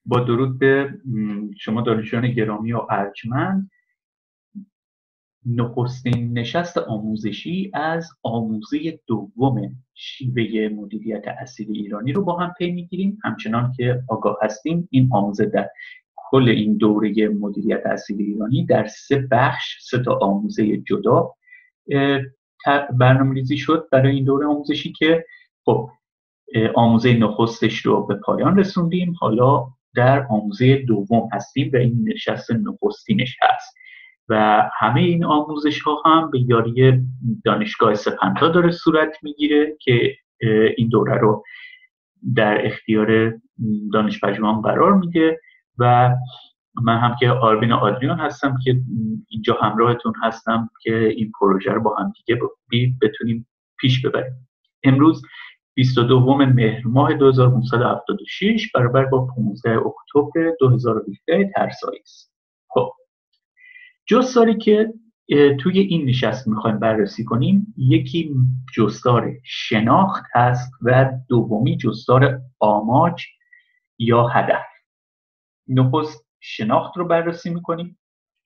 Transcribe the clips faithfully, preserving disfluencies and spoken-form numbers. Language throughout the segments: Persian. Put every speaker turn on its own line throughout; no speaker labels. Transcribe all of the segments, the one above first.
با درود به شما دانشجویان گرامی و ارجمند، نخستین نشست آموزشی از آموزه دوم شیوه مدیریت اصیل ایرانی رو با هم پی میگیریم. همچنان که آگاه هستیم این آموزه در کل این دوره مدیریت اصیل ایرانی در سه بخش، سه تا آموزه جدا برنامه‌ریزی شد برای این دوره آموزشی که خب آموزه نخستش رو به پایان رسوندیم. حالا در آموزه دوم هستیم و این نشست نخستینش هست و همه این آموزش ها هم به یاری دانشگاه سپنتا داره صورت میگیره که این دوره رو در اختیار دانش پژوهان قرار میده و من هم که آربین آدریان هستم که اینجا همراهتون هستم که این پروژه رو با هم دیگه بتونیم پیش ببریم. امروز بیست و دوم مهر ماه دو هزار و پانصد و هفتاد و شش برابر با پانزده اکتبر دو هزار و هفده ترسایی است. خب جستاری که توی این نشست میخوایم بررسی کنیم، یکی جستار شناخت هست و دومی جستار آماج یا هدف. نخست شناخت رو بررسی میکنیم.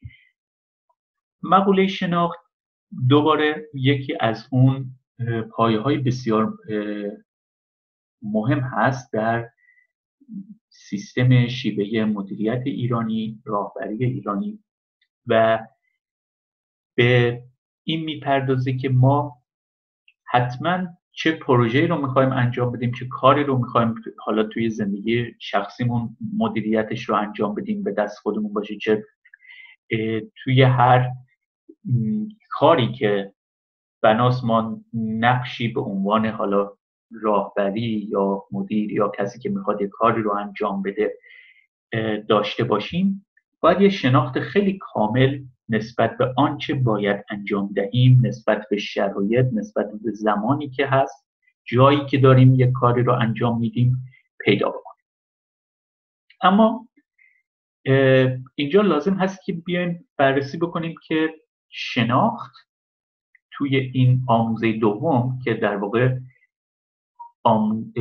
مقوله شناخت دوباره یکی از اون پایه‌های بسیار مهم هست در سیستم شیوه مدیریت ایرانی، راهبری ایرانی و به این میپردازه که ما حتما چه پروژه‌ای رو میخوایم انجام بدیم، چه کاری رو میخوایم حالا توی زندگی شخصیمون مدیریتش رو انجام بدیم، به دست خودمون باشه، چه توی هر کاری که بناس ما نقشی به عنوان حالا راهبری یا مدیر یا کسی که میخواد یه کاری رو انجام بده داشته باشیم، باید یه شناخت خیلی کامل نسبت به آنچه باید انجام دهیم، نسبت به شرایط، نسبت به زمانی که هست، جایی که داریم یه کاری رو انجام میدیم پیدا بکنیم. اما اینجا لازم هست که بیایم بررسی بکنیم که شناخت توی این آموزه دوم که در واقع آم...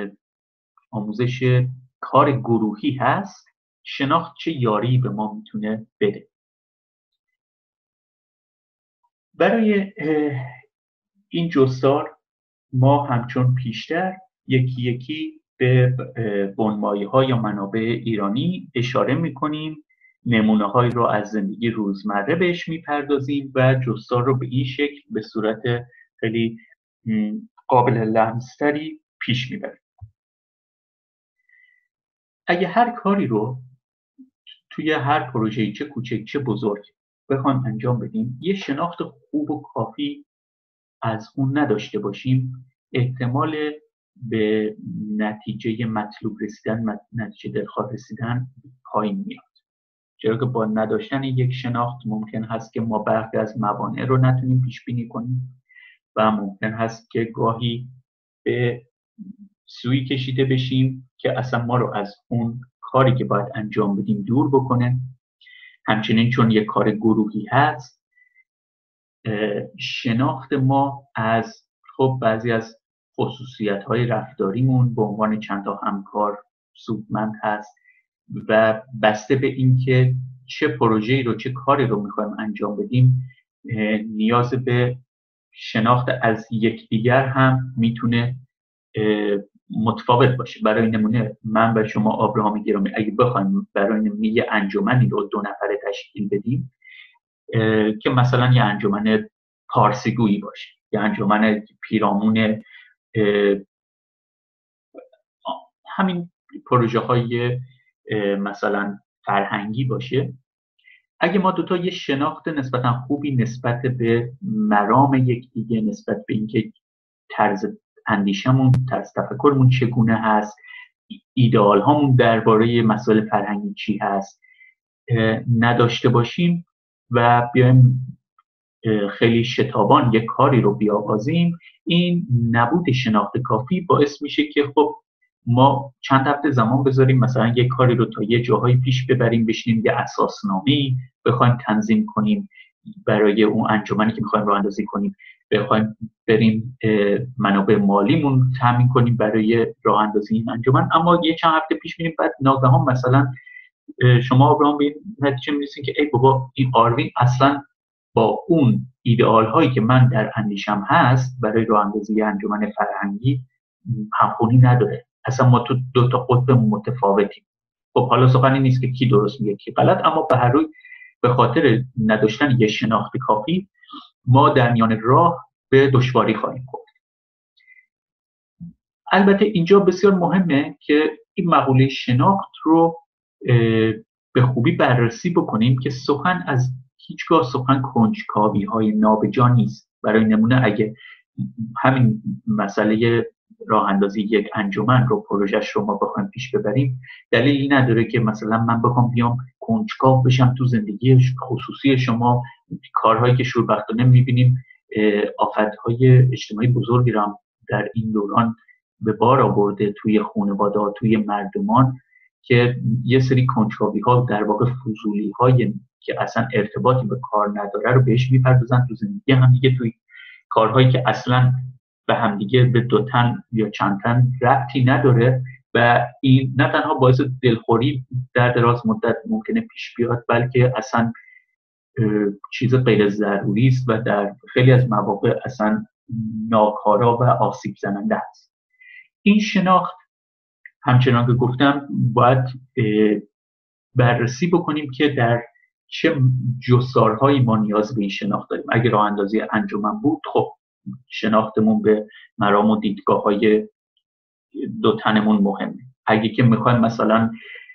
آموزش کار گروهی هست، شناخت چه یاری به ما میتونه بده. برای این جستار ما همچون پیشتر یکی یکی به بنمایه‌ها یا منابع ایرانی اشاره میکنیم، نمونه‌هایی رو از زندگی روزمره بهش میپردازیم و جستار رو به این شکل به صورت خیلی قابل لمس‌تری پیش میبریم. اگه هر کاری رو توی هر پروژه‌ای چه کوچک چه بزرگ بخوایم انجام بدیم، یه شناخت خوب و کافی از اون نداشته باشیم، احتمال به نتیجه مطلوب رسیدن، نتیجه دلخواه رسیدن پایین میاد. چرا که با نداشتن یک شناخت ممکن هست که ما برخی از موانع رو نتونیم پیش بینی کنیم و ممکن هست که گاهی به سوی کشیده بشیم که اصلا ما رو از اون کاری که باید انجام بدیم دور بکنه. همچنین چون یک کار گروهی هست، شناخت ما از خب بعضی از خصوصیت‌های رفتاریمون به عنوان چند تا همکار سودمند هست و بسته به اینکه چه پروژه‌ای رو چه کاری رو می‌خوایم انجام بدیم، نیاز به شناخت از یکدیگر هم میتونه متفاوت باشه. برای نمونه من و شما آبراهام گرامی اگه بخوایم برای یه انجمنی رو دو نفره تشکیل بدیم که مثلا یه انجمن پارسیگویی باشه، یه انجمن پیرامون همین پروژه های مثلا فرهنگی باشه، اگه ما دوتا یه شناخت نسبتا خوبی نسبت به مرام یکدیگه، نسبت به اینکه طرز اندیشمون، طرز تفکرمون چگونه هست، ایدئال هامون درباره مسائل فرهنگی چی هست نداشته باشیم و بیایم خیلی شتابان یک کاری رو بیاغازیم، این نبود شناخت کافی باعث میشه که خب ما چند هفته زمان بذاریم مثلا یک کاری رو تا یه جاهایی پیش ببریم، بشینیم یه اساسنامه‌ای بخوایم تنظیم کنیم برای اون انجمنی که میخوایم راه اندازی کنیم بخوایم بریم منابع مالیمون تامین کنیم برای راه اندازی این انجمن. اما یه چند هفته پیش می‌بینیم بعد ناگهان مثلا شما آبرام به نتیجه می‌رسید که ای بابا این آروین اصلا با اون ایدئال هایی که من در اندیشم هست برای راه اندازی انجمن فرهنگی همخوانی نداره. اصلا ما تو دو تا قطب متفاوتیم. خب حالا سخنی نیست که کی درست میگه کی غلط، اما به هر روی به خاطر نداشتن یه شناخت کافی ما در میان راه به دشواری خواهیم خورد. البته اینجا بسیار مهمه که این مقوله شناخت رو به خوبی بررسی بکنیم که سخن از هیچگاه سخن کنجکاوی های نابجا نیست. برای نمونه اگه همین مسئله راه اندازی یک انجمن رو پروژهش رو ما بخوایم پیش ببریم، دلیلی نداره که مثلا من بخوام بیام کنجکاو بشم تو زندگی خصوصی شما، کارهایی که شوربختانه میبینیم آفتهای اجتماعی بزرگی رو در این دوران به بار آورده توی خانواده، توی مردمان، که یه سری کنجکاوی ها در واقع فضولی های که اصلا ارتباطی به کار نداره رو بهش میپردازن تو زندگی هم دیگه، توی کارهایی که اصلا به همدیگه به دو تن یا چند تن ربطی نداره و این نه تنها باعث دلخوری در دراز مدت ممکنه پیش بیاد، بلکه اصلا چیز غیر ضروری است و در خیلی از مواقع اصلا ناکارا و آسیب زننده است. این شناخت همچنان که گفتم باید بررسی بکنیم که در چه جستارهایی ما نیاز به این شناخت داریم. اگر راه اندازی انجمن بود، خب شناختمون به مرام و دیدگاه های دو تنمون مهمه. اگه که میخوایم مثلا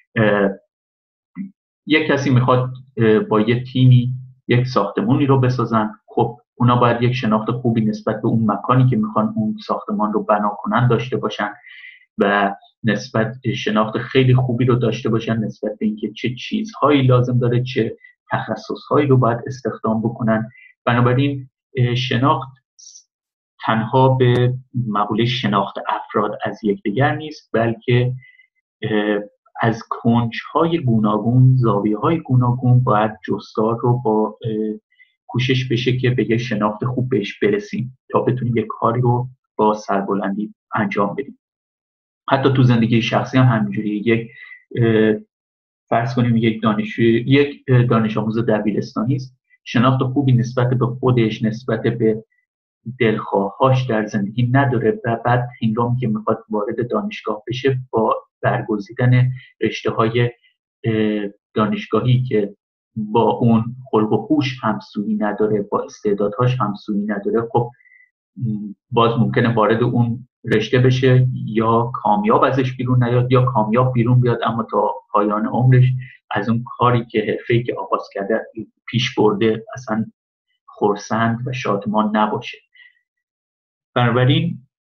یک کسی میخواد با یه تیمی یک ساختمانی رو بسازن، خب اونا باید یک شناخت خوبی نسبت به اون مکانی که میخوان اون ساختمان رو بنا کنن داشته باشن و نسبت شناخت خیلی خوبی رو داشته باشن نسبت به اینکه چه چیزهایی لازم داره، چه تخصصهایی رو باید استخدام بکنن. بنابراین شناخت تنها به مقوله شناخت افراد از یکدیگر نیست، بلکه از کنج‌های گوناگون، زاویه‌های گوناگون باید جستار رو با کوشش بشه که به یک شناخت خوب بهش برسیم تا بتونیم یک کاری رو با سربلندی انجام بدیم. حتی تو زندگی شخصی هم همینجوری. یک فرض کنیم یک دانشجو یک دانش آموز دبیرستانی است، شناخت خوبی نسبت به خودش، نسبت به دلخواهاش در زندگی نداره و بعد هنگامی که میخواد وارد دانشگاه بشه با برگزیدن رشته‌های دانشگاهی که با اون خلق و خوش همسویی نداره، با استعدادهاش همسویی نداره، خب باز ممکنه وارد اون رشته بشه یا کامیاب ازش بیرون نیاد یا کامیاب بیرون بیاد اما تا پایان عمرش از اون کاری که حرفه‌ای که آغاز کرده پیش برده اصلا خرسند و شادمان نباشه. بنابراین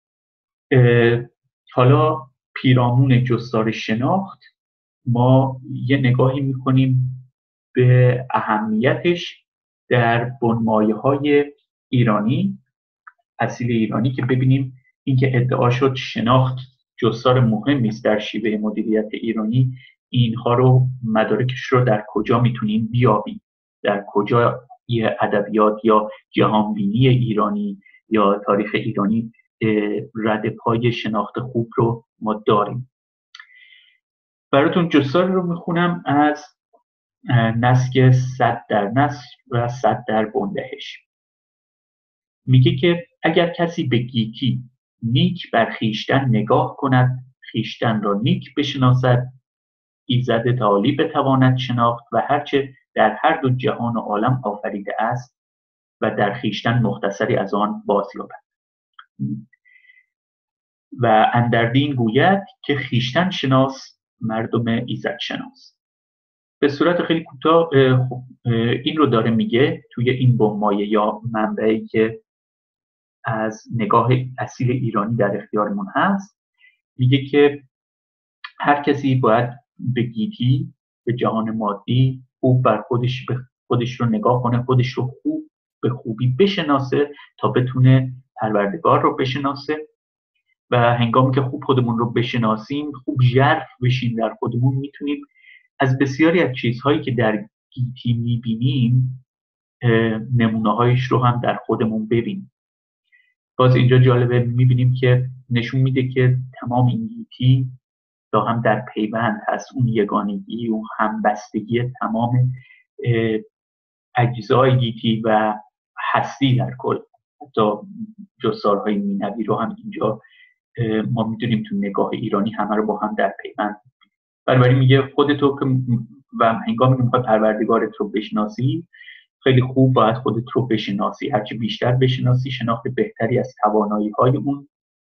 حالا پیرامون جستار شناخت ما یه نگاهی میکنیم به اهمیتش در بنمایه‌های ایرانی، اصیل ایرانی، که ببینیم اینکه ادعا شد شناخت جستار مهمی است در شیوه مدیریت ایرانی، اینها رو مدارکش رو در کجا میتونیم بیابیم، در کجا یه ادبیات یا جهانبینی ایرانی یا تاریخ ایرانی رد پای شناخت خوب رو ما داریم. براتون جستار رو میخونم از نسک صد در نثر و صد در بندهش. میگه که اگر کسی به گیتی نیک بر خویشتن نگاه کند، خویشتن را نیک بشناسد، ایزد تعالی بتواند شناخت و هرچه در هر دو جهان و عالم آفریده است و در خویشتن مختصری از آن بازیابد. و اندردین گوید که خویشتن شناس مردم ایزد شناس. به صورت خیلی کوتاه این رو داره میگه توی این بنمایه یا منبعی که از نگاه اصیل ایرانی در اختیارمون هست. میگه که هر کسی باید به گیتی، به جهان مادی خوب بر خودش به خودش رو نگاه کنه، خودش رو خوب به خوبی بشناسه تا بتونه پروردگار رو بشناسه و هنگامی که خوب خودمون رو بشناسیم، خوب ژرف بشیم در خودمون، میتونیم از بسیاری از چیزهایی که در گیتی میبینیم نمونه‌هایش رو هم در خودمون ببینیم. باز اینجا جالبه، میبینیم که نشون میده که تمام این گیتی تا هم در پیوند هست، اون یگانگی، اون همبستگی تمام اجزای گیتی و هستی در کل. حتی جستارهای مینوی رو هم اینجا ما میدونیم تو نگاه ایرانی همه رو با هم در پیوند. بنابراین میگه خودتو که و هنگامی که میخوای پروردگارت رو بشناسی، خیلی خوب باید خودت رو بشناسی. هرچی بیشتر بشناسی، شناخت بهتری از توانایی های اون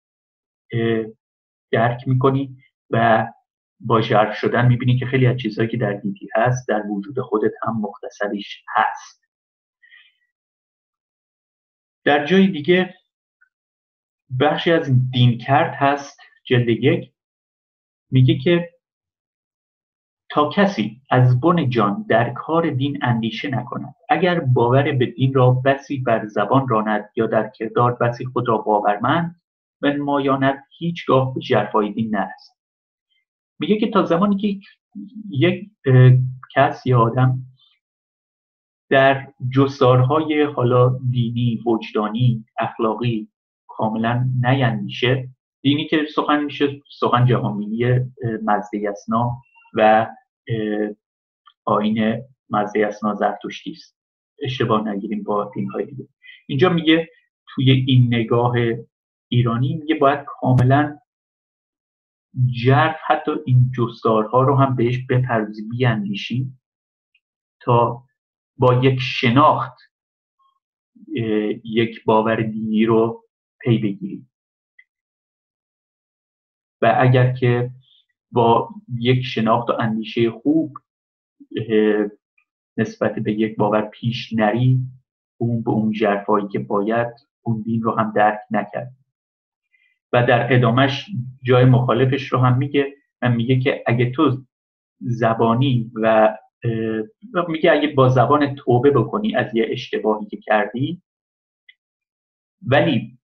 درک میکنی و با ژرف شدن میبینی که خیلی از چیزهایی که در گیتی هست در وجود خودت هم مختصریش هست. در جای دیگه بخشی از دینکرد هست، جلد یک، میگه که تا کسی از بن جان در کار دین اندیشه نکند، اگر باور به دین را بسی بر زبان راند یا در کردار بسی خود را باورمند بنمایاند، هیچگاه به ژرفای دین نرسد. میگه که تا زمانی که یک کس یا آدم در جستارهای حالا دینی، وجدانی، اخلاقی کاملا نیندیشه، دینی که سخن میشه سخن جهانبینی مزده یسنا و آیین مزده یسنا زرتشتی است، اشتباه نگیریم با دین‌های دیگه. اینجا میگه توی این نگاه ایرانی میگه باید کاملا ژرف حتی این جستارها رو هم بهش بپردازی، بیاندیشی تا با یک شناخت یک باور دینی رو پی بگیری. و اگر که با یک شناخت و اندیشه خوب نسبت به یک باور پیش نری، اون به اون ژرفایی که باید اون دین رو هم درک نکرد. و در ادامش جای مخالفش رو هم میگه، من میگه که اگه تو زبانی و میگه اگه با زبان توبه بکنی از یه اشتباهی که کردی، ولی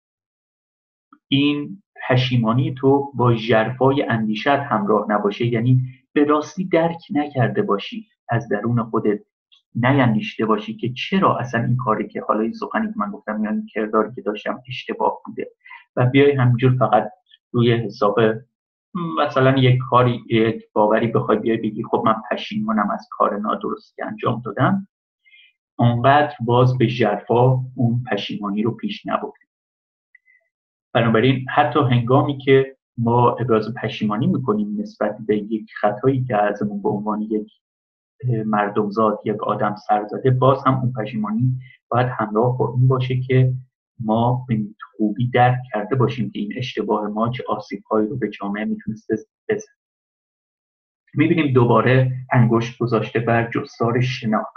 این پشیمانی تو با ژرفای اندیشت همراه نباشه، یعنی به راستی درک نکرده باشی، از درون خودت نیندیشته باشی که چرا اصلا این کاری که حالا این سخنی که من گفتم یا این کرداری که داشتم اشتباه بوده، و بیای همینجور فقط روی حساب مثلا یک کاری، یک باوری بخوای بیای بگی خب من پشیمانم از کار نادرستی که انجام دادم، اونقدر باز به ژرفا اون پشیمانی رو پیش نبردی. بنابراین حتی هنگامی که ما ابراز پشیمانی میکنیم نسبت به یک خطایی که ازمون به عنوان یک مردمزاد، یک آدم سر زده، باز هم اون پشیمانی باید همراه با این باشه که ما به خوبی درک کرده باشیم که این اشتباه ما چه آسیب‌هایی رو به جامعه میتونسته بزنه. میبینیم دوباره انگشت گذاشته بر جستار شناخت.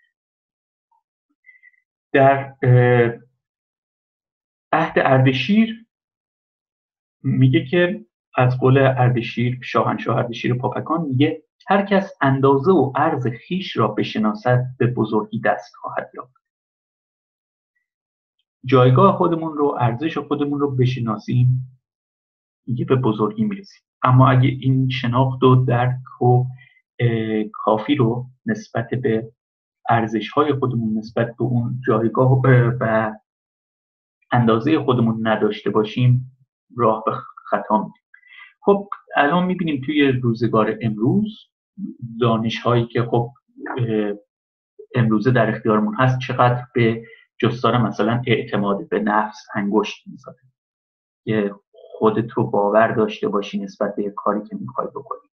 در عهد اردشیر میگه که از قول اردشیر، شاهنشاه اردشیر پاپکان، میگه هر کس اندازه و عرض خویش را بشناسد به بزرگی دست خواهد یافت. جایگاه خودمون رو، ارزش خودمون رو بشناسیم، میگه به بزرگی میرسیم. اما اگه این شناخت و درک و کافی رو نسبت به ارزش‌های خودمون، نسبت به اون جایگاه و اندازه خودمون نداشته باشیم، راه به خطا میریم. خب الان میبینیم توی روزگار امروز دانش‌هایی که خب امروزه در اختیارمون هست چقدر به جستار مثلا اعتماد به نفس انگشت می‌زنه که خودت رو باور داشته باشی نسبت به کاری که میخوای بکنی.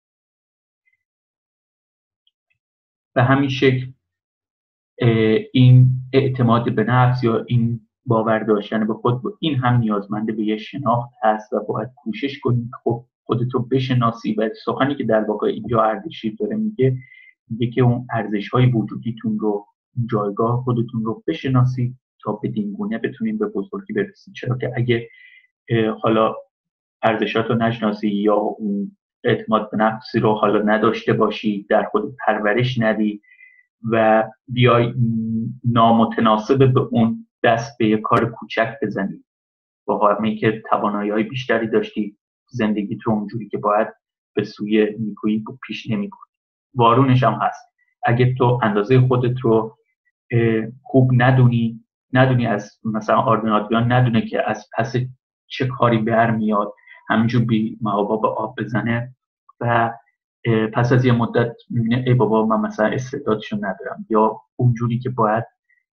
به همین شکل این اعتماد به نفس یا این باور داشتن به خود، این هم نیازمنده به یه شناخت هست و باید کوشش کنی خب خودت رو بشناسی. و سخنی که در واقع اینجا اردشیر داره میگه، میگه که اون ارزش‌های وجودیتون رو، جایگاه خودتون رو بشناسی تا بدین گونه بتونین به بزرگی برسید. چرا که اگه حالا ارزشات رو نشناسی یا اون اعتماد به نفسی رو حالا نداشته باشی، در خود پرورش ندی و بیای نامتناسب به اون دست به یک کار کوچک بزنی، با همین که توانایی‌های بیشتری داشتی، زندگیت رو اونجوری که باید به سوی نیکویی پیش نمی‌بری. وارونش هم هست، اگه تو اندازه خودت رو خوب ندونی، ندونی از مثلا آردنادیان ندونه که از پس چه کاری برمیاد، همینجور بی محابا به آب بزنه و پس از یه مدت میبینه ای بابا من مثلا استعدادشو ندارم یا اونجوری که باید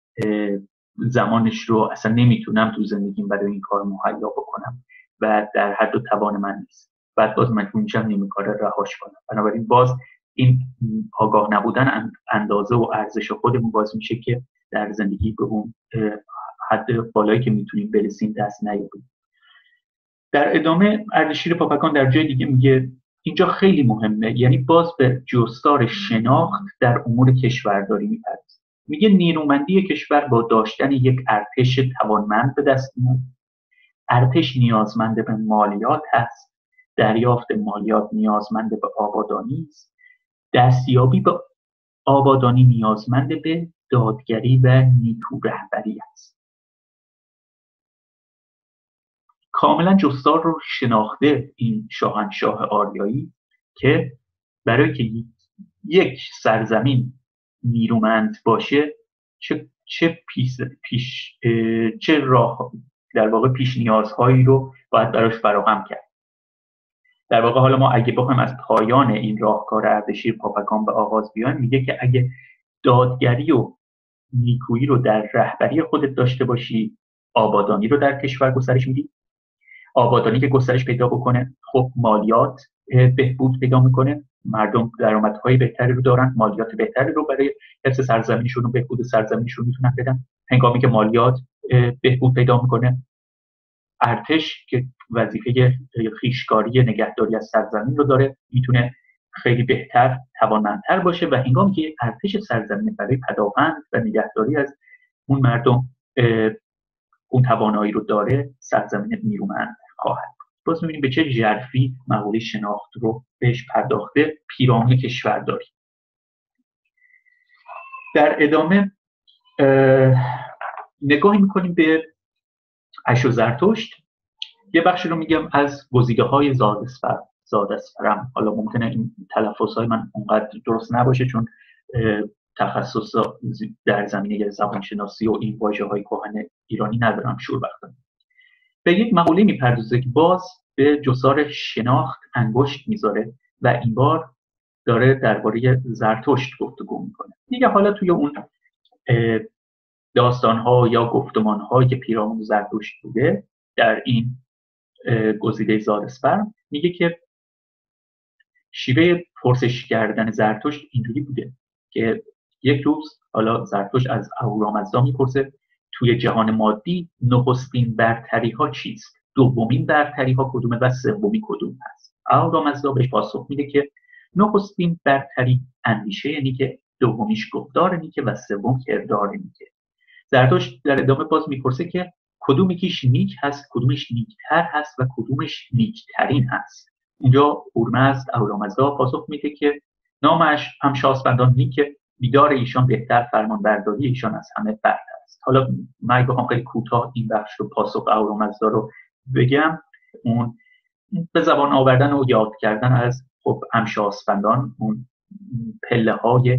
زمانش رو اصلا نمیتونم تو زندگیم برای این کار مهیا بکنم و در حد و توان من نیست، بعد باز مجبور میشم نیمه کار رهاش کنم. بنابراین باز این آگاه نبودن اندازه و ارزش خودمون باز میشه که در زندگی به اون حد بالایی که میتونیم برسیم دست نیابیم. در ادامه اردشیر پاپکان در جای دیگه میگه اینجا خیلی مهمه، یعنی باز به جستار شناخت در امور کشورداری میپردازه. میگه نیرومندی کشور با داشتن یک ارتش توانمند به دست میاد. ارتش نیازمند به مالیات هست، دریافت مالیات نیازمند به آبادانی است، دستیابی به آبادانی نیازمند به دادگری و نیکو رهبری است. کاملا جستار رو شناخته این شاهنشاه آریایی که برای که یک سرزمین نیرومند باشه چه چه پیش, پیش چه راه در واقع پیش نیازهایی رو باید براش فراهم کرد. در واقع حالا ما اگه بخوایم از پایان این راهکار اردشیر پاپکان به آغاز بیایم، میگه که اگه دادگری و نیکویی رو در رهبری خودت داشته باشی، آبادانی رو در کشور گسترش میدی. آبادانی که گسترش پیدا بکنه، خب مالیات بهبود پیدا میکنه، مردم درآمدهای بهتری رو دارن، مالیات بهتری رو برای حفظ سرزمینشون و بهبود سرزمینشون میتونن بدن. هنگامی که مالیات بهبود پیدا میکنه، ارتش که وظیفه خویشکاری نگهداری از سرزمین رو داره میتونه خیلی بهتر توانمندتر باشه و هنگامی که ارتش سرزمین برای پداهند و نگهداری از اون مردم اون توانایی رو داره، سرزمین نیرومند خواهد. باز می‌بینیم به چه ژرفی مقوله شناخت رو بهش پرداخته پیرامون کشورداری. در ادامه نگاهی می‌کنیم به اشو زرتشت. یه بخشی رو میگم از گزیده‌های زاداسفر زاداسفرم. حالا ممکنه این تلفظهای من اونقدر درست نباشه چون تخصص در زمینه زبانشناسی و این واژه‌های کهن ایرانی ندارم شوربختانه. به یک مقوله میپردازه که باز به جستار شناخت انگشت میذاره و این بار داره درباره زرتشت گفتگو میکنه. دیگه حالا توی اون داستان‌ها یا گفتمان‌هایی که پیرامون زرتشت بوده در این گزیده زاداسفر میگه که شیوه پرسش کردن زرتشت اینجوری بوده که یک روز حالا زرتشت از اهورامزدا میپرسه توی جهان مادی نخستین برتری ها چیست؟ دومین برتری ها کدومه و سومی کدوم هست؟ اهورامزدا بهش پاسخ میده که نخستین برتری اندیشه نیکه، دومیش گفتار نیکه و سوم کردار نیکه. زرتشت در ادامه باز میپرسه که کدوم یکیش نیک هست، کدومش نیکتر هست و کدومش نیکترین هست. اونجا اورمزد اهورامزدا پاسخ میده که نامش هم شاسپندان نیکه، دیدار ایشان بهتر، فرمان برداری ایشان از همه برتر است. حالا من بخوام خیلی کوتاه این بخش رو پاسخ اهورامزدا رو بگم، اون به زبان آوردن و یاد کردن از خب همشاسپندان، اون پله های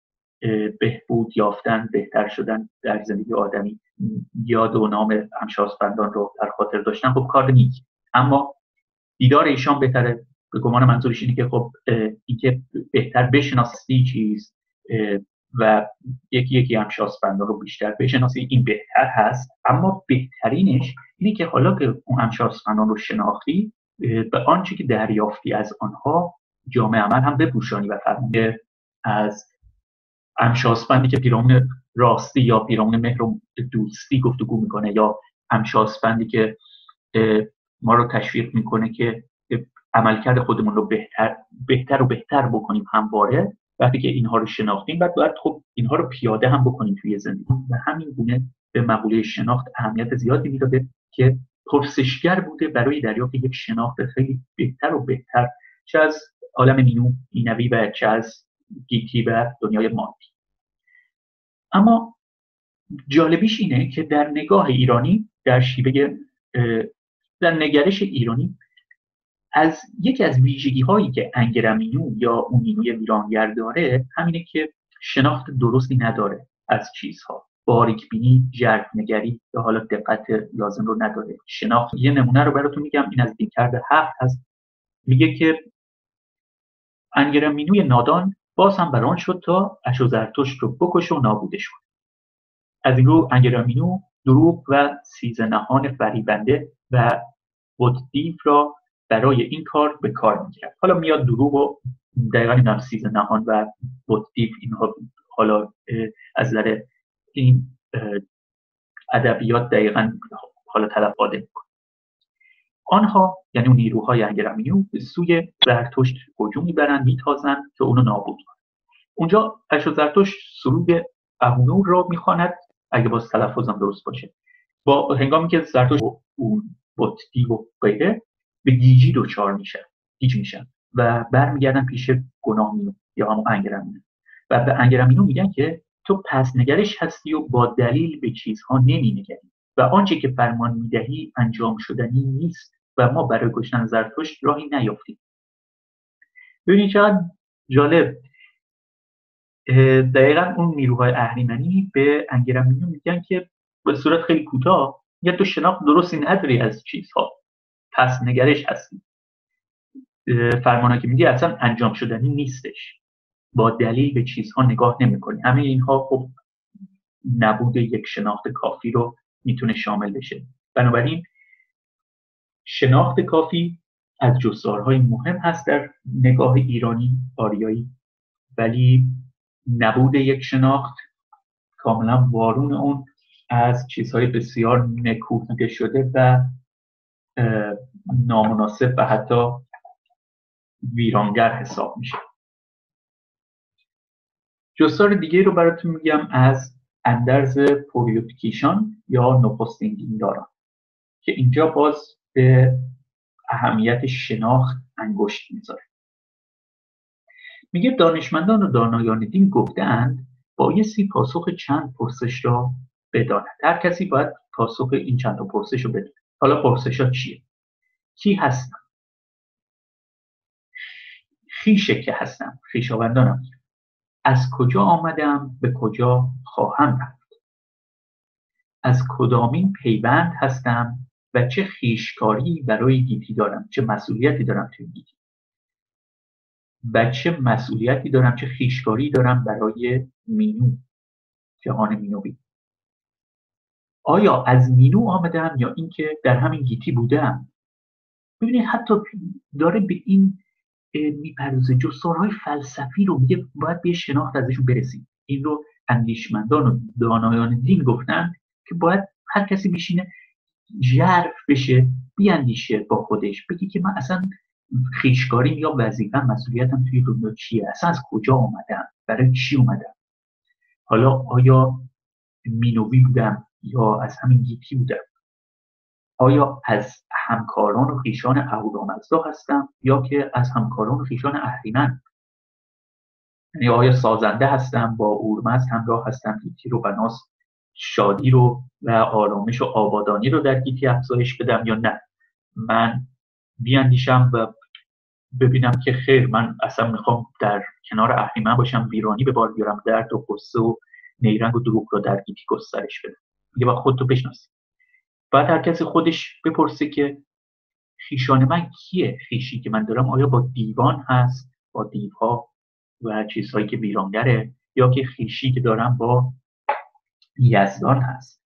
بهبود یافتن، بهتر شدن در زندگی آدمی، یاد و نام همشاسپندان رو در خاطر داشتن، خب کار نیک. اما دیدار ایشان بهتره، به گمان منظورش اینه که خب اینکه بهتر بشناسی چیز و یکی یکی همشاسپندان رو بیشتر بشناسی این بهتر هست. اما بهترینش اینه که حالا که اون همشاسپندان رو شناختی، به آنچه که دریافتی از آنها جامع عمل هم بپوشانی و فرمانده از همشاسپندی که پیرامون راستی یا پیرامون مهر و دوستی گفتگو میکنه یا همشاسپندی که ما رو تشویق میکنه که عملکرد خودمون رو بهتر بهتر و بهتر بکنیم همواره. وقتی که اینها رو شناختیم بعد باید خب اینها رو پیاده هم بکنیم توی زندگی و همین گونه به مقوله شناخت اهمیت زیادی میداده که پرسشگر بوده برای دریافت یک شناخت خیلی بهتر و بهتر، چه از عالم مینو مینوی و چه از گیتی و دنیای مادی. اما جالبیش اینه که در نگاه ایرانی، در شیوه در نگرش ایرانی، از یکی از ویژگی هایی که انگرمینو یا اون مینوی ویرانگر داره همینه که شناخت درستی نداره از چیزها. باریکبینی، ژرفنگری یا حالا دقت لازم رو نداره. شناخت یه نمونه رو براتون میگم، این از دیکرد هفت هست. میگه که انگرامینوی نادان باز هم بران شد تا اشوزرتشت رو بکشه و نابودش کنه. از این رو انگرامینو دروغ و سیزه نهان فریبنده و بتدیو را برای این کار به کار میگیرد. حالا میاد دروغ و دقیقا این هم سیزه نهان و بتدیو اینها حالا از نظر این ادبیات دقیقا حالا تلفاظ میکنه. آنها یعنی اون نیروهای انگرامینو به سوی زرتشت هجوم میبرند، میتازند که اونو نابود کنند. اونجا اشوزرتشت سرود اهونور را میخواند، اگه باز تلفظم درست باشه، با هنگامی که زرتشت و اون بتدیو و غیره به گیجی دچار میشن گیج میشن و برمیگردن پیش گناهمینو یا همون انگرامینو و به انگرامینو میگن که تو پس نگرش هستی و با دلیل به چیزها نمینگری و آنچه که فرمان میدهی انجام شدنی نیست و ما برای کشتن زرتشت راهی نیافتیم. ببینید چقدر جالب. دقیقا اون نیروهای اهریمنی به انگرامینو میگن که به صورت خیلی کوتاه یا تو شناخت درستی نداری از چیزها، پس نگرش هستی، فرمانا که میدی اصلا انجام شدنی نیستش، با دلیل به چیزها نگاه نمی‌کنی. همه اینها خب نبود یک شناخت کافی رو میتونه شامل بشه. بنابراین شناخت کافی از جستارهای مهم هست در نگاه ایرانی آریایی، ولی نبود یک شناخت کاملا وارون اون از چیزهای بسیار نکوهیده شده و نامناسب و حتی ویرانگر حساب میشه. جستار دیگه رو براتون میگم از اندرز پوریوتکیشان یا نخستین دینداران که اینجا باز به اهمیت شناخت انگشت میذاره. میگه دانشمندان و دانایان دین گفتند بایستی پاسخ چند پرسش را بداند. هر کسی باید پاسخ این چند پرسش رو بدونه. حالا پرسش ها چیه؟ کی هستم؟ خیشه که هستم، خویشاوندانم. از کجا آمدم، به کجا خواهم رفت؟ از کدامین پیوند هستم و چه خویشکاری برای گیتی دارم، چه مسئولیتی دارم توی گیتی و چه مسئولیتی دارم، چه خویشکاری دارم برای مینو، جهان مینوی. آیا از مینو آمدم یا اینکه در همین گیتی بودم؟ ببینید حتی داره به این میپردازه، جستارهای فلسفی رو میگه باید به شناخت ازشون برسیم. این رو اندیشمندان و دانایان دین گفتن که باید هر کسی بشینه ژرف بشه، بیاندیشه با خودش، بگی که من اصلا خویشکاریم یا وظیفه‌ام، مسئولیتم توی دنیا چیه، اصلا از کجا آمدم، برای چی اومدم، حالا آیا مینوی بودم یا از همین گیتی بودم، آیا از همکاران و خویشان اهورامزدا هستم یا که از همکاران و خویشان اهریمن، یعنی آیا سازنده هستم، با اورمزد همراه هستم، گیتی رو بناس شادی رو و آرامش و آبادانی رو در گیتی افزایش بدم یا نه من بیاندیشم و ببینم که خیر من اصلا میخوام در کنار اهریمن باشم، ویرانی به بار بیارم، درد و غصه و نیرنگ و دروغ رو در گیتی گسترش بدم. میگه باید خودتو بشناسی. بعد هر کسی خودش بپرسه که خویشان من کیه، خویشی که من دارم آیا با دیوان هست، با دیوها و چیزهایی که ویرانگره، یا که خویشی که دارم با یزدان هست.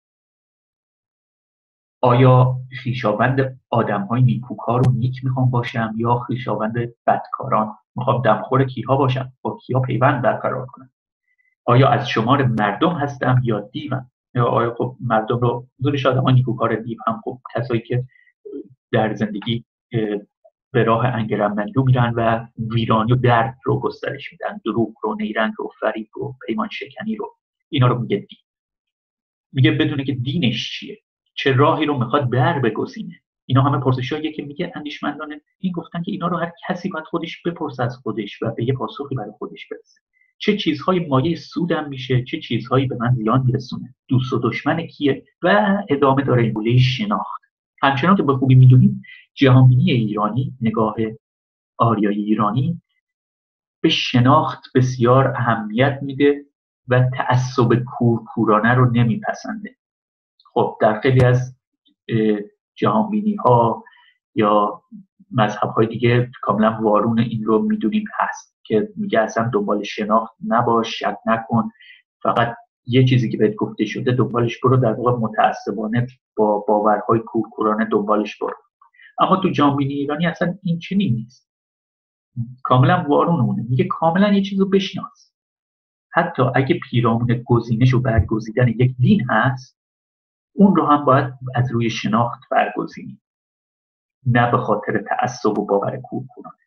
آیا خویشاوند آدم‌های نیکوکار و نیک میخوام باشم یا خویشاوند بدکاران، میخوام دمخور کیها باشم، با کیها پیوند برقرار کنم. آیا از شمار مردم هستم یا دیوم، یا آیا خب مردم رو دورش آدم‌های نیکوکار، دیو هم خب کسایی که در زندگی به راه انگرامندو میرن و ویرانی و درد رو گسترش میدن، دروغ رو، نیرنگ رو، فریب رو، پیمان شکنی رو، اینا رو میگه دین. میگه بدونه که دینش چیه، چه راهی رو میخواد بر بگزینه. اینا همه پرسشاییه که میگه اندیشمندان این گفتن که اینا رو هر کسی باید خودش بپرسه از خودش و به یه پاسخی برای خودش برسه. چه چیزهای مایه سودم میشه، چه چیزهایی به من زیان میرسونه، دوست و دشمن کیه، و ادامه داره این گونه شناخت. همچنان که به خوبی میدونیم جهانبینی ایرانی، نگاه آریایی ایرانی به شناخت بسیار اهمیت میده و تعصب کورکورانه رو نمیپسنده. خب در خیلی از جهانبینی ها یا مذهب های دیگه کاملا وارون این رو میدونیم هست که میگه اصلا دنبال شناخت نباش، شک نکن، فقط یه چیزی که بهت گفته شده دنبالش برو، در واقع متعصبانه با باورهای کورکورانه دنبالش برو. اما تو جهانبینی ایرانی اصلا این چنین نیست، کاملا وارونونه، میگه کاملا یه چیز رو بشناس، حتی اگه پیرامون گزینش و برگزیدن یک دین هست اون رو هم باید از روی شناخت برگزینی، نه به خاطر تعصب و باور کورکورانه.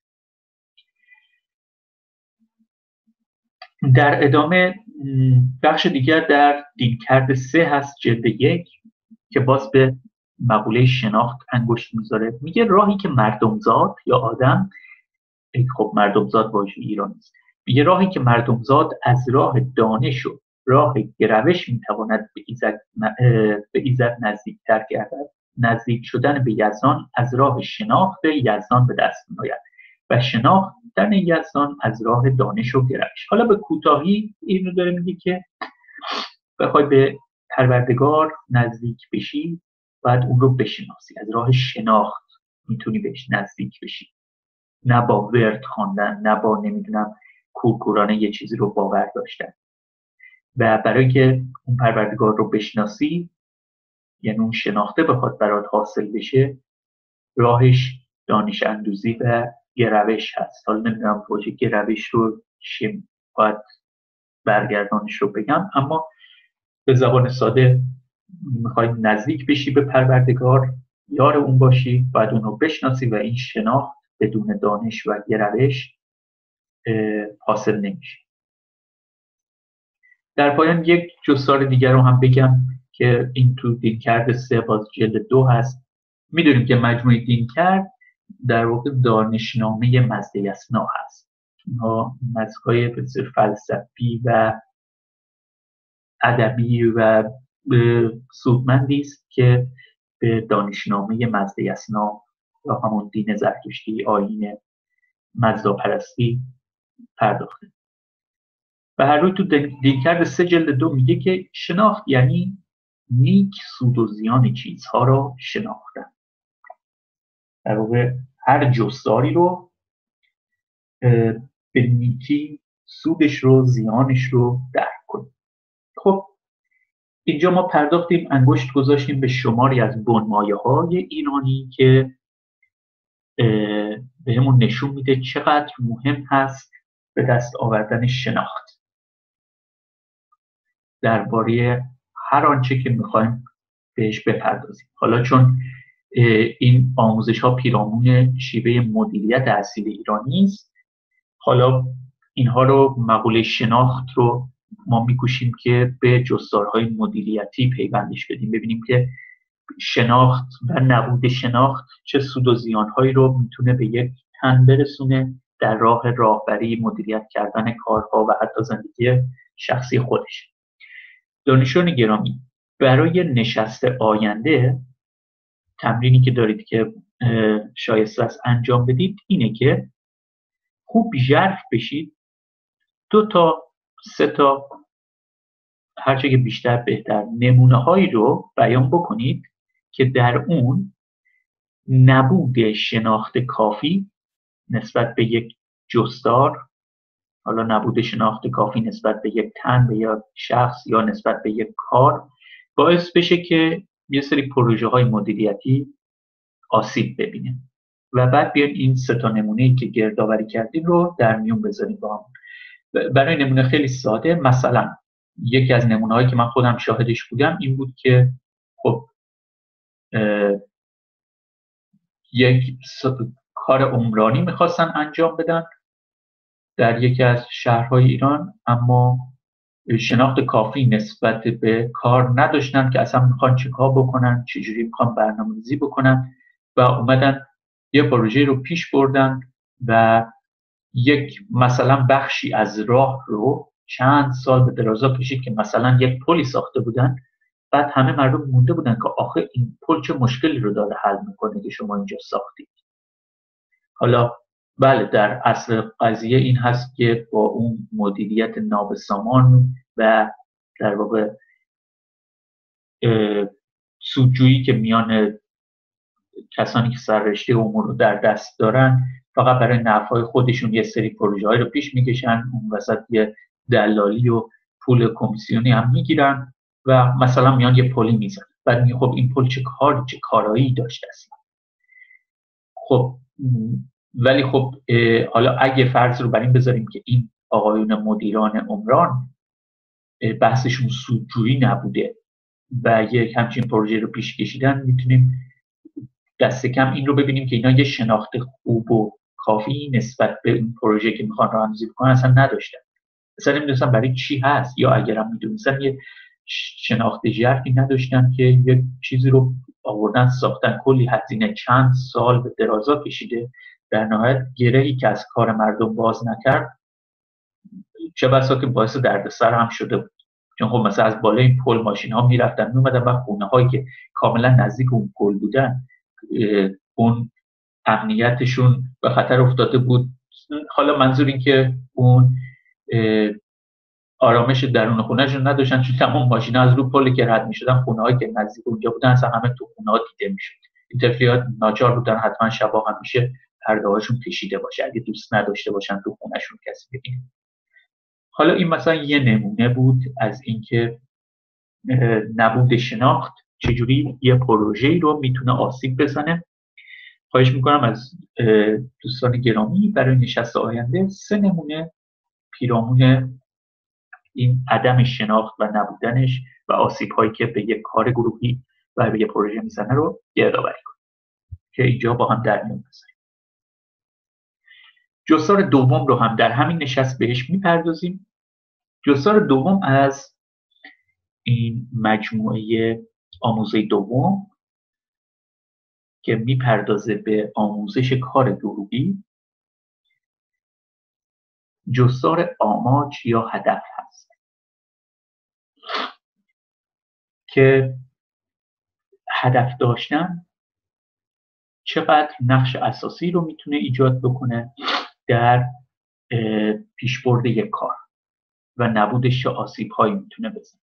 در ادامه بخش دیگر در دینکرد سه هست، جلد یک، که باز به مقوله شناخت انگشت میذاره. میگه راهی که مردمزاد یا آدم، خب مردمزاد واژه ایرانی است، میگه راهی که مردمزاد از راه دانش و راه گرایش میتواند به ایزد به ایزد نزدیکتر گردد، نزدیک شدن به یزدان از راه شناخت یزدان به دست میآید و شناخت در یزدان از راه دانش و گرایش. حالا به کوتاهی این رو داره میگه که بخوای به پروردگار نزدیک بشی باید اون رو بشناسی، از راه شناخت میتونی بهش نزدیک بشی، نه با ورد خواندن، نه با نمیدونم کورکورانه یه چیزی رو باور داشتن. و برای که اون پروردگار رو بشناسی، یعنی اون شناخته بخواد برات حاصل بشه، راهش دانش اندوزی و گرایش هست. حالا نمیدونم واژه گرایش رو چی باید برگردانش رو بگم، اما به زبان ساده میخوای نزدیک بشی به پروردگار، یار اون باشی، باید اون رو بشناسی و این شناخت بدون دانش و گرایش حاصل نمیشه. در پایان یک جستار دیگر رو هم بگم که این تو دینکرد سه باز جلد دو هست. میدونیم که مجموعه دینکرد در واقع دانشنامه مزدیسنا هست. اینها مزگای بسیار فلسفی و ادبی و سودمندی است که به دانشنامه مزدیسنا یا همون دین زرتشتی، آیین مزداپرستی پرداخته. و هر روی تو دینکرد سه جلد دو میگه که شناخت یعنی نیک سود و زیان چیزها را شناختن. در واقع هر جستاری رو به نیکی سودش رو، زیانش رو درک کنیم. خب اینجا ما پرداختیم، انگشت گذاشتیم به شماری از بنمایه‌های ایرانی که بهمون نشون میده چقدر مهم هست به دست آوردن شناخت درباره هر آنچه که میخوایم بهش بپردازیم. حالا چون این آموزش ها پیرامون شیوه مدیریت اصیل ایرانی است، حالا اینها رو مقوله شناخت رو ما میکوشیم که به جستارهای مدیریتی پیوندش بدیم، ببینیم که شناخت و نبود شناخت چه سود و زیانهایی رو میتونه به یک تن برسونه در راه راهبری، مدیریت کردن کارها و حتی زندگی شخصی خودش. دانشجویان گرامی، برای نشست آینده تمرینی که دارید که شایسته است انجام بدید اینه که خوب ژرف بشید، دو تا سه تا هرچه که بیشتر بهتر نمونه هایی رو بیان بکنید که در اون نبود شناخت کافی نسبت به یک جستار، حالا نبود شناخت کافی نسبت به یک تن، به یک شخص یا نسبت به یک کار باعث بشه که یه سری پروژه های مدیریتی آسیب ببینه. و بعد بیاین این سه تا نمونه‌ای که گردآوری کردیم رو در میون بذاریم با هم. برای نمونه خیلی ساده، مثلا یکی از نمونه‌هایی که من خودم شاهدش بودم این بود که خب یک کار عمرانی میخواستن انجام بدن در یکی از شهرهای ایران، اما شناخت کافی نسبت به کار نداشتن که اصلا میخوان چه کار بکنن، چجوری میخوان برنامه‌ریزی بکنن و اومدن یه پروژه رو پیش بردن و یک مثلا بخشی از راه رو چند سال به درازا کشید که مثلا یک پلی ساخته بودن، بعد همه مردم مونده بودن که آخه این پل چه مشکلی رو داره حل میکنه که شما اینجا ساختید. حالا بله، در اصل قضیه این هست که با اون مدیریت نابسامان و در واقع سودجویی که میان کسانی که سررشته امور رو در دست دارن فقط برای نفعهای خودشون یه سری پروژه‌های رو پیش میکشن، اون وسط یه دلالی و پول کمیسیونی هم میگیرن و مثلا میان یه پلی میزنن. بعد میگه خب این پل چه کار چه کارایی داشته اصلا. خب ولی خب حالا اگه فرض رو بر این بذاریم که این آقایون مدیران عمران بحثشون سودجویی نبوده و یک همچین پروژه رو پیش کشیدن، میتونیم دست کم این رو ببینیم که اینا یه شناخت خوب و کافی نسبت به این پروژه که میخوان راه‌اندازی بکنن اصلا نداشتن. اصلا نمیدونستن برای چی هست، یا اگرم میدونستن یه شناخت ژرفی نداشتن که یه چیزی رو آوردن ساختن، کلی هزینه چند سال به درازا کشیده، در نهایت گرهی که از کار مردم باز نکرد، چه بسا که باعث دردسر هم شده بود. چون خب مثلا از بالای این پل ماشین‌ها میرفتن میومدن و خونه‌هایی که کاملا نزدیک اون پل بودن اون امنیتشون به خطر افتاده بود. حالا منظور این که اون آرامش درون خونه‌شون نداشتن، چون تمام ماشینا از رو پل که رد می‌شدن، خونه‌هایی که نزدیک اونجا بودن اصلا همه تو خونه‌ها دیده می‌شد. این طفلی‌ها ناچار بودن حتما شبا همیشه پرده‌هاشون کشیده باشه اگه دوست نداشته باشن تو خونه‌شون کسی ببینه. حالا این مثلا یه نمونه بود از اینکه نبود شناخت چجوری یه پروژه‌ای رو میتونه آسیب بزنه. خواهش میکنم از دوستان گرامی برای نشست آینده سه نمونه پیرامون این عدم شناخت و نبودنش و آسیب‌هایی که به یک کار گروهی و به یک پروژه میزنه رو یادآوری کنیم که اینجا با هم در میون بذاریم. جستار دوم رو هم در همین نشست بهش میپردازیم. جستار دوم از این مجموعه آموزه دوم که میپردازه به آموزش کار گروهی، جستار آماج یا هدف هست که هدف داشتن چقدر نقش اساسی رو میتونه ایجاد بکنه در پیشبرد یک کار و نبودش چه آسیب‌هایی میتونه بزنه.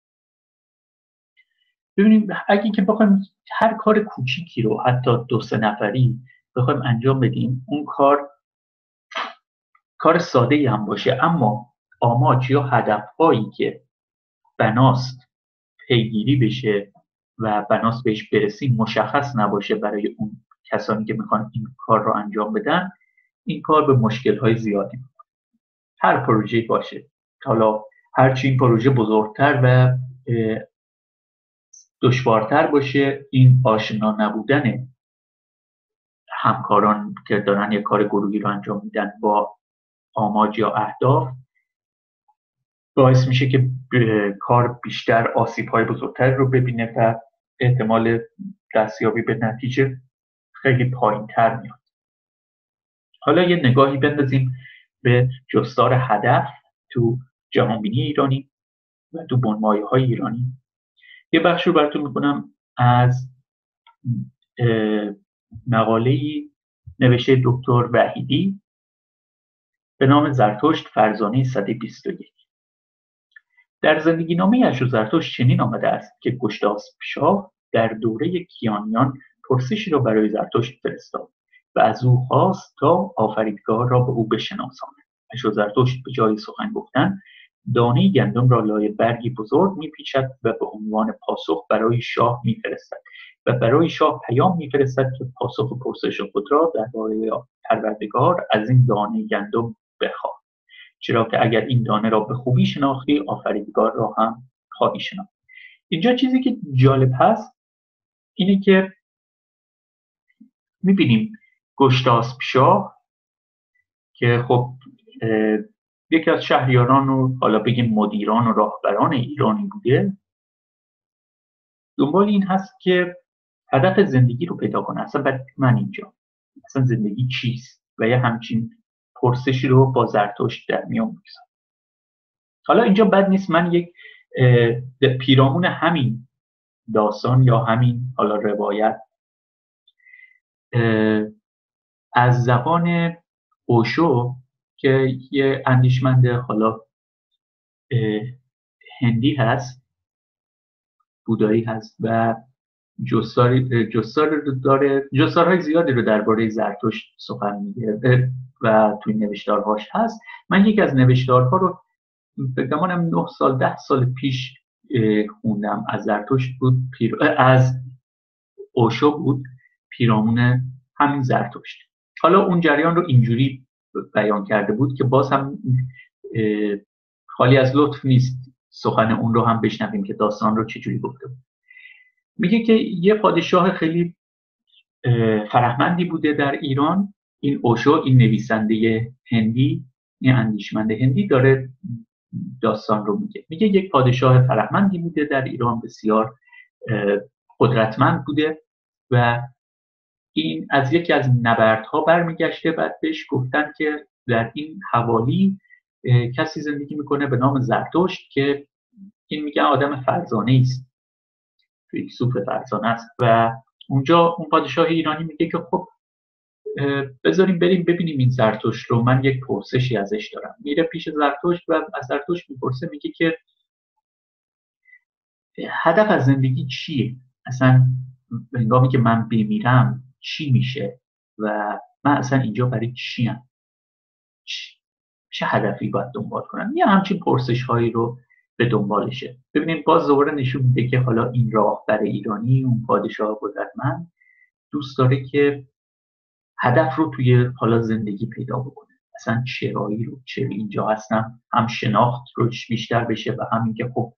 ببینیم اگه که بخوایم هر کار کوچیکی رو حتی دو سه نفری بخوایم انجام بدیم، اون کار کار ساده‌ای هم باشه اما آماج یا هدف‌هایی که بناست پیگیری بشه و بناست بهش برسیم مشخص نباشه برای اون کسانی که میخوان این کار رو انجام بدن، این کار به مشکل‌های زیادی می‌خوره. هر پروژه‌ای باشه، حالا هرچی این پروژه بزرگتر و دشوارتر باشه، این آشنا نبودن همکاران که دارن یک کار گروهی رو انجام میدن با آماج یا اهداف باعث میشه که کار بیشتر آسیب‌های بزرگتر رو ببینه و احتمال دستیابی به نتیجه خیلی پایین‌تر میاد. حالا یه نگاهی بندازیم به جستار هدف تو جهانبینی ایرانی و تو بنمایه‌های ایرانی. یه بخش رو براتون میکنم از مقاله‌ای نوشته دکتر وحیدی به نام زرتشت فرزانه سده بیست و یک. در زندگی نامه اشو زرتشت چنین آمده است که گشتاسپ شاه در دوره کیانیان پرسشی را برای زرتشت فرستاد و از او خواست تا آفریدگار را به او بشناساند. اشو زرتشت به جای سخن گفتن دانه گندم را لای برگی بزرگ میپیچد و به عنوان پاسخ برای شاه میفرستد و برای شاه پیام میفرستد که پاسخ پرسش خود را درباره پروردگار از این دانه گندم بخواه، چرا که اگر این دانه را به خوبی شناختی آفریدگار را هم خواهی شناخت. اینجا چیزی که جالب هست اینه که میبینیم گشتاسپ شاه که خب یکی از شهریاران و حالا بگیم مدیران و راهبران ایرانی بوده، دنبال این هست که هدف زندگی رو پیدا کنه. اصلا بعد من اینجا اصلا زندگی چیست و یه همچین پرسشی رو با زرتشت در میان میگذارم. حالا اینجا بد نیست من یک پیرامون همین داستان یا همین حالا روایت از زبان اوشو که یه اندیشمند حالا هندی هست، بودایی هست و جستار جستار داره، جستارهای زیادی رو درباره زرتشت سخن میگه و توی نوشتارهاش هست. من یکی از نوشتارها رو به گمانم نه سال ده سال پیش خوندم، از زرتشت بود، پیر... از اوشو بود، پیرامون همین زرتشت. حالا اون جریان رو اینجوری بیان کرده بود که باز هم خالی از لطف نیست سخن اون رو هم بشنویم که داستان رو چجوری گفته بود. میگه که یه پادشاه خیلی فرهمندی بوده در ایران. این اوشو، این نویسنده هندی، این اندیشمند هندی داره داستان رو میگه. میگه یک پادشاه فرهمندی بوده در ایران، بسیار قدرتمند بوده و این از یکی از نبردها برمیگشته. بعد بهش گفتن که در این حوالی کسی زندگی میکنه به نام زرتشت که این میگه آدم فرزانه است، فیلسوف فرزانه است. و اونجا اون پادشاه ایرانی میگه که خب بذاریم بریم ببینیم این زرتشت رو، من یک پرسشی ازش دارم. میره پیش زرتشت و از زرتشت میپرسه، میگه که هدف از زندگی چیه؟ اصلا هنگامی که من بمیرم چی میشه و من اصلا اینجا برای چیم؟ چه هدفی باید دنبال کنم؟ یه همچین پرسش هایی رو به دنبالشه. ببینیم باز دوباره نشون میده که حالا این راهبر ایرانی، اون پادشاه قدرتمند، دوست داره که هدف رو توی حالا زندگی پیدا بکنه. اصلا چرایی رو، چرا اینجا هستم، هم شناخت روش بیشتر بشه و همین که خب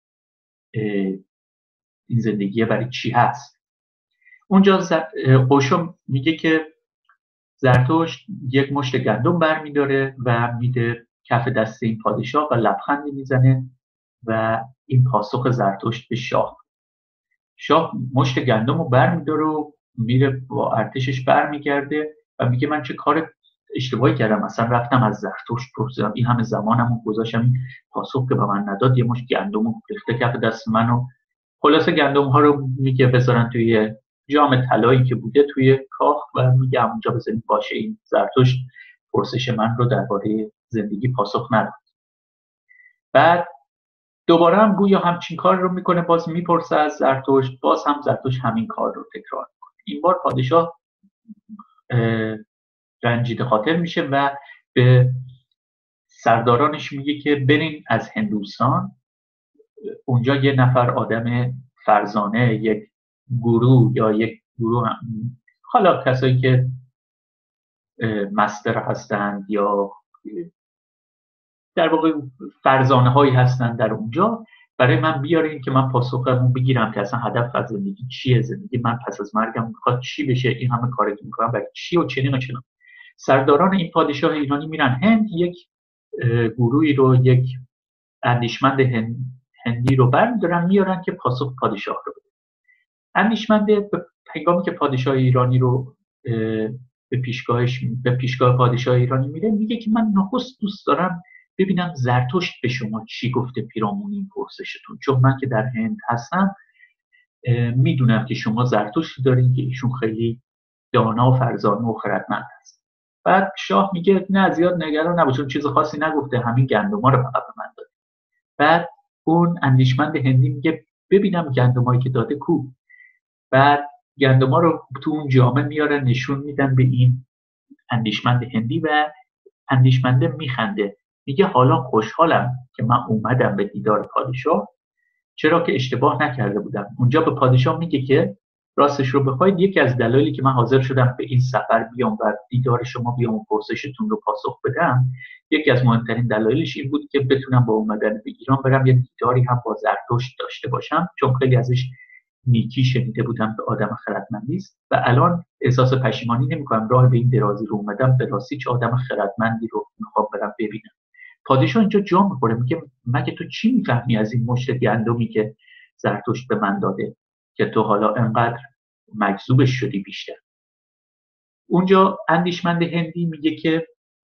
این زندگی برای چی هست. اونجا اوشو میگه که زرتشت یک مشت گندم برمیداره و میده کف دست این پادشاه و لبخندی میزنه و این پاسخ زرتشت به شاه. شاه مشت گندم رو برمیداره و میره با ارتشش برمیگرده و میگه من چه کار اشتباهی کردم، اصلا رفتم از زرتشت پرسیدم، این همه زمانمو گذاشتم، این پاسخ که به من نداد، یه مشت گندم رو ریخته کف دست منو. خلاصه گندم ها رو میگه بذارن توی جام طلایی که بوده توی کاخ و میگه اونجا بذارین باشه، این زرتشت پرسش من رو درباره زندگی پاسخ نداد. بعد دوباره هم گویا همچین کار رو میکنه، باز میپرسه از زرتشت، باز هم زرتشت همین کار رو تکرار میکنه. این بار پادشاه رنجیده خاطر میشه و به سردارانش میگه که برین از هندوستان، اونجا یه نفر آدم فرزانه، یک گروه یا یک گروه هم، حالا کسایی که مستر هستند یا در واقع فرزانه هایی هستند در اونجا، برای من بیارین که من پاسخمون بگیرم که اصلا هدف از زندگی چیه، زندگی من پس از مرگم میخواد چی بشه، این همه کاری که میکنم برای چی و چنین و چنین. سرداران این پادشاه ایرانی میرن هند، یک گروهی رو، یک اندیشمند هند هندی رو برمی‌دارن میارن که پاسخ پادشاه رو بده. اندیشمنده هنگامی که پادشاه ایرانی رو به پیشگاهش به پیشگاه پادشاه ایرانی میره، میگه که من نخست دوست دارم ببینم زرتشت به شما چی گفته پیرامون این پرسشتون، چون من که در هند هستم میدونم که شما زرتشت دارین که ایشون خیلی دانا و فرزانه و خردمند هست. بعد شاه میگه نه زیاد نگران نباش، چون چیز خاصی نگفته، همین گندما رو فقط به من داده. بعد اون اندیشمند هندی میگه ببینم گندمایی که داده کو. بعد گندما رو تو اون جامه میارن نشون میدن به این اندیشمند هندی و اندیشمنده میخنده، میگه حالا خوشحالم که من اومدم به دیدار پادشاه، چرا که اشتباه نکرده بودم. اونجا به پادشاه میگه که راستش رو بخواید یکی از دلایلی که من حاضر شدم به این سفر بیام و دیدار شما بیام و پرسشتون رو پاسخ بدم، یکی از مهمترین دلایلش این بود که بتونم با اومدن به ایران برم یه دیداری هم با زرتشت داشته باشم، چون خیلی ازش نیکی شنیده بودم به آدم خردمندی است و الان احساس پشیمانی نمی‌کنم راه به این درازی رو اومدم، به راستی چه آدم خردمندی رو میخوام برم ببینم. پادشاه اینجا جا میخوره، میگه مگه تو چی میفهمی از این مشت گندمی که زرتشت به من داده که تو حالا انقدر مجذوبش شدی بیشتر؟ اونجا اندیشمند هندی میگه که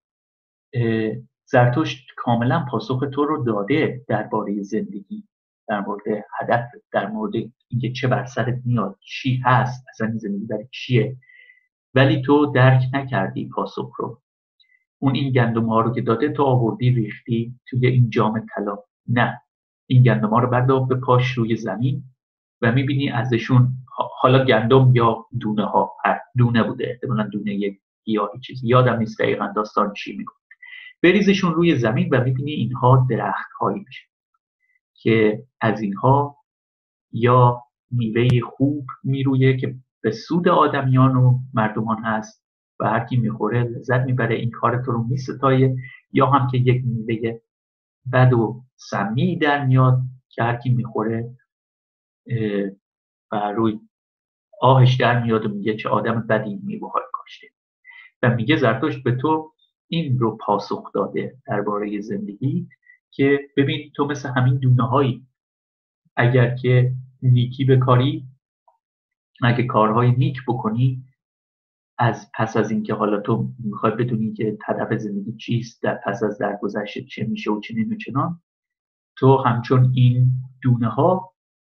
زرتشت کاملا پاسخ تو رو داده درباره زندگی، در مورد هدف، در مورد اینکه چه بر سرت میاد، چی هست، اصلا زندگی برای چیه، ولی تو درک نکردی پاسخ رو. اون این گندم ها رو که داده تو آوردی ریختی توی این جام طلا. نه، این گندم ها رو بردار به پاش روی زمین و میبینی ازشون حالا گندم یا دونه ها، دونه بوده احتمالاً دونه یک گیاهی چیزی، یادم نیست دقیقاً داستان چی میگه، بریزشون روی زمین و میبینی اینها درخت هایی میشه که از اینها یا میوه خوب میرویه که به سود آدمیان و مردمان هست و هر کی میخوره لذت میبره، این کار تو رو میستایه، یا هم که یک میوه بد و سمی در میاد که هر کی میخوره و روی آهش در میاد و میگه چه آدم بدی این میوه ها کاشته. و میگه زرتشت به تو این رو پاسخ داده درباره زندگی که ببین تو مثل همین دونه هایی، اگر که نیکی بکاری، اگه کارهای نیک بکنی، از پس از اینکه حالا تو میخوای بدونی که هدف زندگی چیست، در پس از درگذشت چه میشه و چنین و چنان، تو همچون این دونه ها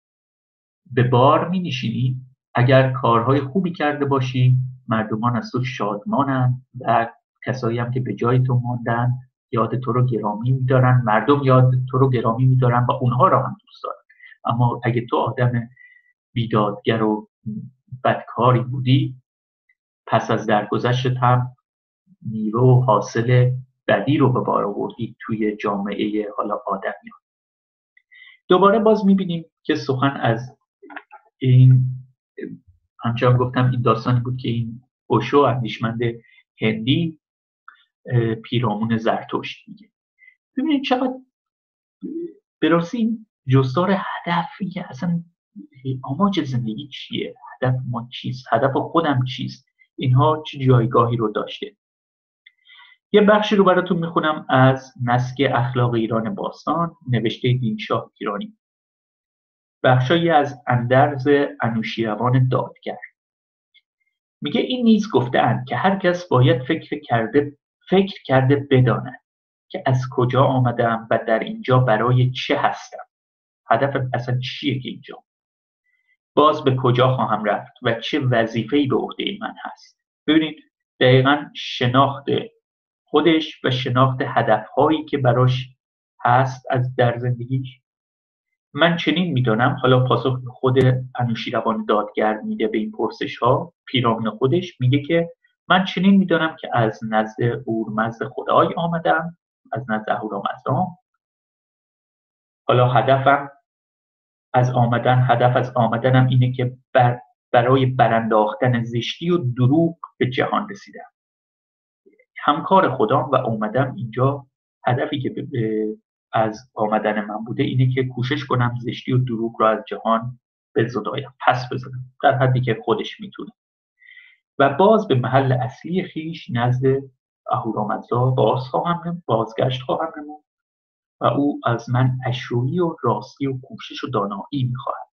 به بار می نشینی. اگر کارهای خوبی کرده باشی مردمان از تو شادمانن و کسایی هم که به جای تو ماندن یاد تو رو گرامی میدارن، مردم یاد تو رو گرامی میدارن و اونها را هم دوست دارن. اما اگه تو آدم بیدادگر و بدکاری بودی، پس از درگذشت هم نیرو و حاصل بدی رو به بار آوردی توی جامعه حالا آدمیان. دوباره باز میبینیم که سخن از این، همچنان گفتم این داستانی بود که این اوشو اندیشمند هندی پیرامون زرتشت میگه. ببینید چقدر به راستی این جستار هدف، که اصلا آماج زندگی چیه، هدف ما چیست، هدف خودم چیست، اینها چه جایگاهی رو داشته. یه بخشی رو براتون میخونم از نسک اخلاق ایران باستان نوشته دینشاه ایرانی، بخشایی از اندرز انوشیروان دادگر. میگه این نیز گفته‌اند که هر کس باید فکر کرده فکر کرده بداند که از کجا آمدم و در اینجا برای چه هستم. هدف اصلا چیه که اینجا، باز به کجا خواهم رفت و چه وظیفه‌ای به عهده من هست. ببینید دقیقاً شناخت خودش و شناخت هدف‌هایی که براش هست از در زندگیش. من چنین میدانم، حالا پاسخ خود انوشیروان دادگر میده به این پرسش ها، پیرامون خودش میگه که من چنین میدانم که از نزد اورمزد خدای آمدم، از نزد اهورامزدا. حالا هدفم از آمدن هدف از آمدنم اینه که بر برای برانداختن زشتی و دروغ به جهان رسیدم، همکار خدام و اومدم اینجا. هدفی که از آمدن من بوده اینه که کوشش کنم زشتی و دروغ رو از جهان بزدایم، پس بزنم در حدی که خودش میتونه، و باز به محل اصلی خیش نزد اهورامزدا باز خواهم بازگشت خواهم نمود و او از من عشویی و راستی و کوشش و دانایی میخواهد.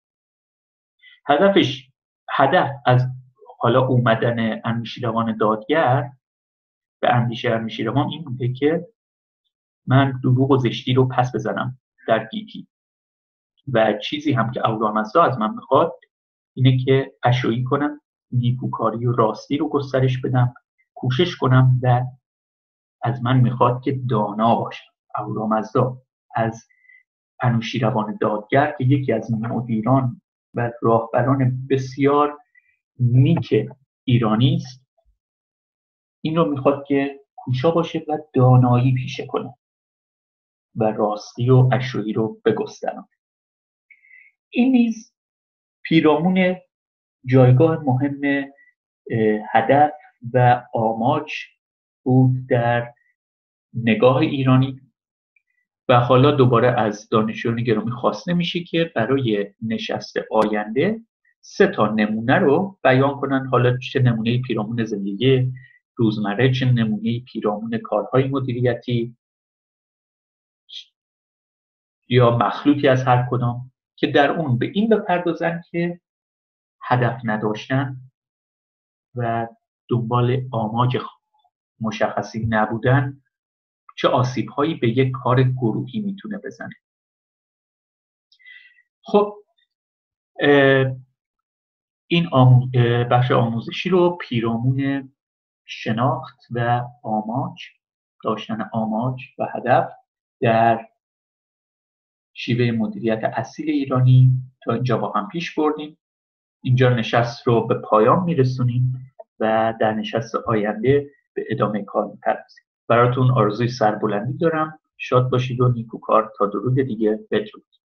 هدفش هدف از حالا اومدن انوشیروان دادگر به اندیشه انوشیروان این بوده که من دروغ و زشتی رو پس بزنم در گیتی، و چیزی هم که اهورامزدا از من میخواد اینه که عشویی کنم، نیکوکاری و راستی رو گسترش بدم، کوشش کنم و از من میخواد که دانا باشم. اهورامزدا از انوشیروان دادگر که یکی از مدیران و راهبران بسیار نیک ایرانی است، این رو میخواد که کوشا باشه و دانایی پیشه کنه و راستی و عشویی رو بگسترم. این نیز پیرامون جایگاه مهم هدف و آماج بود در نگاه ایرانی. و حالا دوباره از دانشجویان گرامی خواسته میشه که برای نشست آینده سه تا نمونه رو بیان کنن، حالا چه نمونه پیرامون زندگی روزمره، چه نمونه پیرامون کارهای مدیریتی یا مخلوطی از هر کدام، که در اون به این بپردازن که هدف نداشتن و دنبال آماج مشخصی نبودن چه آسیب‌هایی به یک کار گروهی میتونه بزنه. خب این آموز... بخش آموزشی رو پیرامون شناخت و آماج، داشتن آماج و هدف در شیوه مدیریت اصیل ایرانی تا اینجا با هم پیش بردیم. اینجا نشست رو به پایان میرسونیم و در نشست آینده به ادامه کار می‌پردازیم. براتون آرزوی سربلندی دارم. شاد باشید و نیکوکار. تا درود دیگه. بدرود.